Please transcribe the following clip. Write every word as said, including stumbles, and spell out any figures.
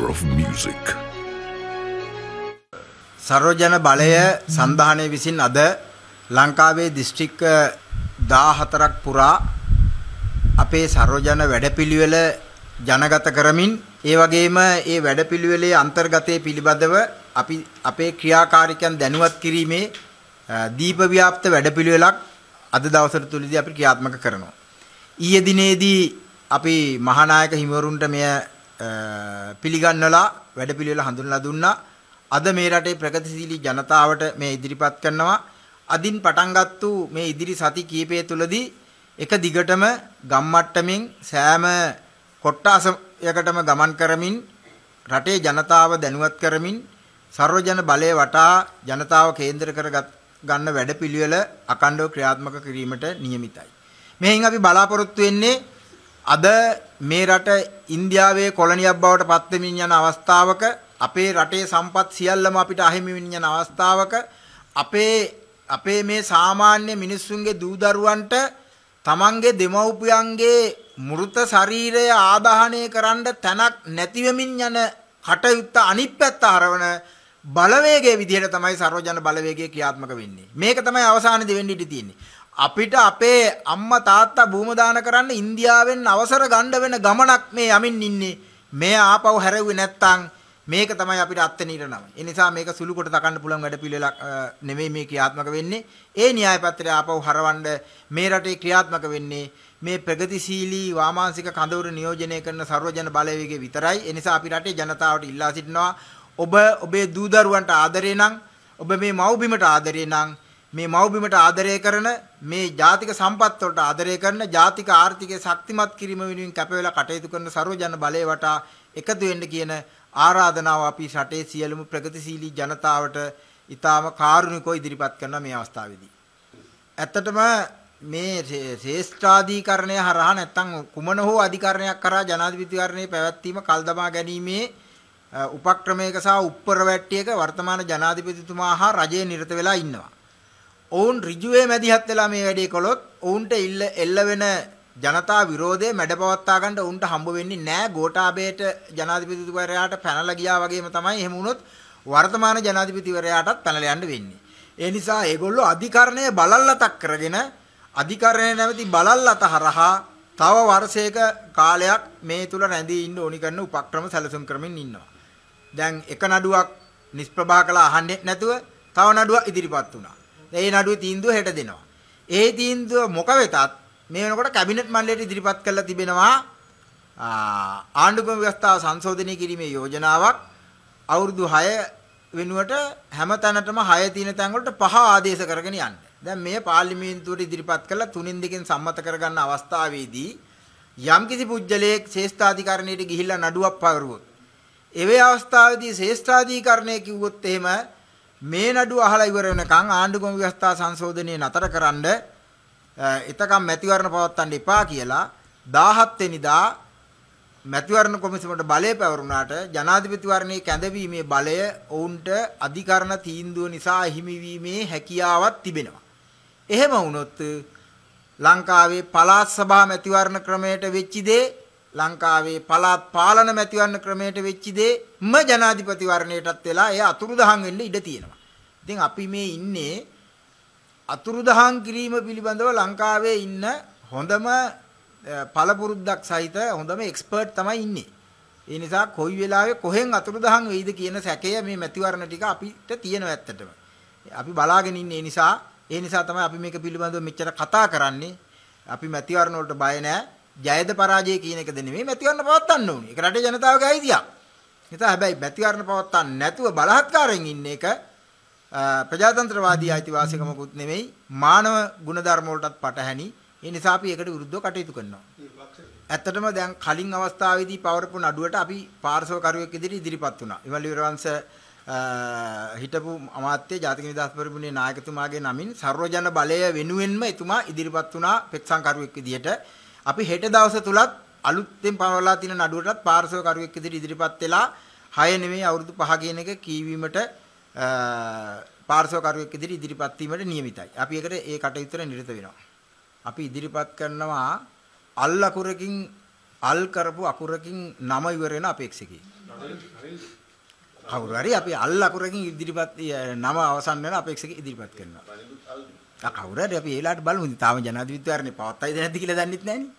of music. සර්වජන බලය සන්ධානයේ විසින් අද ලංකාවේ දිස්ත්‍රික්ක දාහතරක් පුරා අපේ සර්වජන වැඩපිළිවෙල ජනගත කරමින් ඒ වගේම ඒ වැඩපිළිවෙලේ අන්තර්ගතයේ පිළිබඳව අපි අපේ ක්‍රියාකාරීකයන් දැනුවත් කිරීමේ දීප ව්‍යාප්ත වැඩපිළිවෙලක් අද දවසට තුලදී අපි ක්‍රියාත්මක කරනවා. ඊයේ දිනේදී අපි මහානායක හිමිවරුන්ට මෙය පිළිගන්නලා වැඩපිළිවෙල හඳුන්වලා දුන්නා. අද මේ රටේ ප්‍රගතිශීලී ජනතාවට මේ ඉදිරිපත් කරනවා. අදින් පටන් ගත්තු මේ ඉදිරි සති කීපය තුලදී එක දිගටම ගම්මට්ටමින් සෑම කොට්ටාසයකටම ගමන් කරමින් රටේ ජනතාව දැනුවත් කරමින් සර්වජන බලය වටා ජනතාව කේන්ද්‍ර කර ගන්න වැඩපිළිවෙල අකණ්ඩව ක්‍රියාත්මක කිරීමට නියමිතයි. මෙයින් අපි බලාපොරොත්තු වෙන්නේ අද මේ රට ඉන්දියාවේ කොලනියක් බවට පත් වෙමින් යන අවස්ථාවක අපේ රටේ සම්පත් සියල්ලම අපිට අහිමි වෙමින් යන අවස්ථාවක අපේ අපේ මේ සාමාන්‍ය මිනිස්සුන්ගේ දූ දරුවන්ට තමන්ගේ දෙමව්පියන්ගේ මෘත ශරීරය ආදාහනය කරන්න තැනක් නැති වෙමින් යන කටයුත්ත අනිත් පැත්ත හරවන බලවේගයේ විදිහට තමයි සර්වජන බලවේගය ක්‍රියාත්මක වෙන්නේ. මේක තමයි අවසානයේදී වෙන්න ඉඩ තියෙන්නේ. අපිට අපේ අම්මා තාත්තා භූම දාන කරන්න ඉන්දියාවෙන් අවසර ගන්න වෙන ගමනක් මේ යමින් ඉන්නේ. මේ ආපහු හැරෙව්වේ නැත්තම් මේක තමයි අපිට අත්නිර නම. ඒ නිසා මේක සුළු කොට තකන්න පුළුවන් වැඩ පිළිවෙලක් නෙමෙයි මේ ක්‍රියාත්මක වෙන්නේ. ඒ න්‍යාය පත්‍රය ආපහු හරවන්න මේ රටේ ක්‍රියාත්මක වෙන්නේ මේ ප්‍රගතිශීලී වාමාංශික කඳවුරු නියෝජනය කරන සර්වජන බලවේගය විතරයි. ඒ නිසා අපි රටේ ජනතාවට ඉල්ලා සිටිනවා ඔබ ඔබේ දූ දරුවන්ට ආදරේ නම් ඔබ මේ මව්බිමට ආදරේ නම් මේ මව්බිමට ආදරය කරන මේ ජාතික සම්පත් වලට ආදරය කරන ජාතික ආර්ථිකය ශක්තිමත් කිරීම වෙනුවෙන් කැප වෙලා කටයුතු කරන සර්වජන බලය වටා එකතු වෙන්න කියන ආරාධනාව අපි රටේ සියලුම ප්‍රගතිශීලී ජනතාවට ඊටාම කාරුණිකව ඉදිරිපත් කරන මේ අවස්ථාවේදී. ඇත්තටම මේ ශ්‍රේෂ්ඨාධිකරණය හරහා නැත්නම් කුමන හෝ අධිකරණයක් කරා ජනාධිපතිවරණයේ පැවැත්වීම කල්දමා ගැනීමේ උපක්‍රමයක සහ උප්පරවැට්ටියක වර්තමාන ජනාධිපතිතුමා හා රජය නිරත වෙලා ඉන්නවා. ඔවුන් ඍජුවේ මැදිහත් වෙලා මේ වැඩේ කළොත් ඔවුන්ට ඉල්ල එල්ල වෙන ජනතා විරෝධය මැඩපවත්වා ගන්න උන්ට හම්බ වෙන්නේ නැහැ. ගෝඨාභයට ජනාධිපතිවරයාට පැනලා ගියා වගේම තමයි එහෙම වුණොත් වර්තමාන ජනාධිපතිවරයාටත් පැනලා යන්න වෙන්නේ. ඒ නිසා ඒගොල්ලෝ අධිකරණය බලල්ලතක් කරගෙන අධිකරණය නැවති බලල්ලත හරහා තව වර්ෂයක කාලයක් මේ තුල රැඳී ඉන්න ඕනි කරන උපක්‍රම සැලසුම් කරමින් ඉන්නවා. දැන් එක නඩුවක් නිෂ්ප්‍රභා කළා අහන්නේ නැතුව තව නඩුවක් ඉදිරිපත් වුණා. ඒ නඩුවේ තීන්දුව හෙට දෙනවා. ඒ තීන්දුව මොක වෙතත් මේ වෙනකොට කැබිනට් මණ්ඩලයට ඉදිරිපත් කරලා තිබෙනවා ආණ්ඩුක්‍රම ව්‍යවස්ථාව සංශෝධනය කිරීමේ යෝජනාවක් අවුරුදු හය වෙනුවට හැම තැනටම හය තියෙන තැන් වලට පහ ආදේශ කරගෙන යන්න. දැන් මේ පාර්ලිමේන්තුවට ඉදිරිපත් කරලා තුنين දෙකෙන් සම්මත කරගන්න අවස්ථාවේදී යම්කිසි පුජ්‍යලයක් ශ්‍රේෂ්ඨාධිකරණයට ගිහිල්ලා නඩුවක් පවරුවොත් එවේ අවස්ථාවේදී ශ්‍රේෂ්ඨාධිකරණය කිව්වොත් එහෙම මේ නඩුව අහලා ඉවර වෙනකන් ආණ්ඩුක්‍රම ව්‍යවස්ථා සංශෝධනය නතරකරනද එතකම් මැතිවරණ පවත්වන්න එපා කියලා දාහත් වෙනිදා මැතිවරණ කොමිසමට බලය පැවරුණාට ජනාධිපතිවරණයේ කැඳවීමේ බලය ඔවුන්ට අධිකරණ තීන්දුව නිසා හිමිවීමේ හැකියාවක් තිබෙනවා. එහෙම වුණොත් ලංකාවේ පළාත් සභා මැතිවරණ ක්‍රමයට වෙච්ච දේ ලංකාවේ පළාත් පාලන මැතිවරණ ක්‍රමයට වෙච්ච දේ ම ජනාධිපතිවරණයටත් වෙලා එය අතුරුදහන් වෙන්න ඉඩ තියෙනවා. ඉතින් අපි මේ ඉන්නේ අතුරුදහන් කිරීම පිළිබඳව ලංකාවේ ඉන්න හොඳම පළපුරුද්දක් සහිත හොඳම එක්ස්පර්ට් තමයි ඉන්නේ. ඒ නිසා කොයි වෙලාවෙ කොහෙන් අතුරුදහන් වෙයිද කියන සැකය මේ මැතිවරණ ටික අපිට තියෙනවා ඇත්තටම. අපි බලාගෙන ඉන්නේ. ඒ නිසා ඒ නිසා තමයි අපි මේක පිළිබඳව මෙච්චර කතා කරන්නේ. අපි මැතිවරණ වලට බය නැහැ. ජයද පරාජය කියන එකද නෙමෙයි මැතිවරණ පවත්වන්න ඕනේ. ඒක රටේ ජනතාවගේ අයිතියක්. නිසා හැබැයි මැතිවරණ පවත්වන්න නැතුව බලහත්කාරයෙන් ඉන්න එක ප්‍රජාතන්ත්‍රවාදී අයිතිවාසිකමකුත් නෙමෙයි මානව ගුණධර්ම වලටත් පටහැනි. ඒ නිසා අපි ඒකට විරුද්ධව කටයුතු කරනවා. ඇත්තටම දැන් කලින් අවස්ථාවේදී පවරපු නඩුවට අපි පාර්ශව කරුවෙක් ඉදිරියට ඉදිරිපත් වුණා. විමල් විරවංශ හිටපු අමාත්‍ය ජාතික නිදහස් පෙරමුණේ නායකතුමාගේ නමින් සර්වජන බලය වෙනුවෙන්ම එතුමා ඉදිරිපත් වුණා පෙත්සම් කරුවෙක් විදියට. අපි හෙට දවස තුලත් අලුතෙන් පවරලා තියෙන නඩුවටත් පාර්ශව කරුවෙක් ඉදිරියට ඉදිරිපත් වෙලා හය නෙමෙයි අවුරුදු පහ කියන එක කීවීමට පාර්ශව කරුවෙක් ඉදිරියට ඉදිරිපත් වීමට නියමිතයි. අපි ඒකට ඒ කටයුත්තට නිරත වෙනවා. අපි ඉදිරිපත් කරනවා අල් අකුරකින් අල් කරපු අකුරකින් නම ඉවර වෙන අපේක්ෂකයෙක්. කවුරු හරි අපි අල් අකුරකින් ඉදිරිපත් නම අවසන් වෙන අපේක්ෂක ඉදිරිපත් කරනවා. ආ කවුරු හරි අපි ඒලාට බලමු. තාම ජනාධිපතිවරණේ පවත්තයිද නැද්ද කියලා දන්නෙත් නැහනේ.